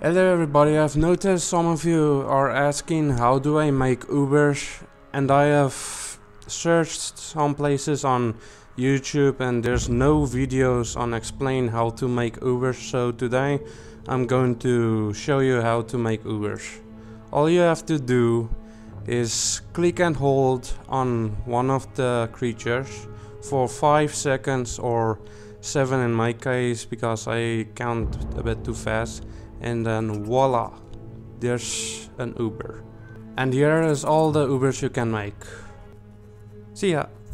Hello everybody, I've noticed some of you are asking how do I make Ubers, and I have searched some places on YouTube and there's no videos on explain how to make Ubers, so today I'm going to show you how to make Ubers. All you have to do is click and hold on one of the creatures for 5 seconds or 7 in my case because I count a bit too fast, and then voila, there's an Uber. And here is all the Ubers you can make. See ya!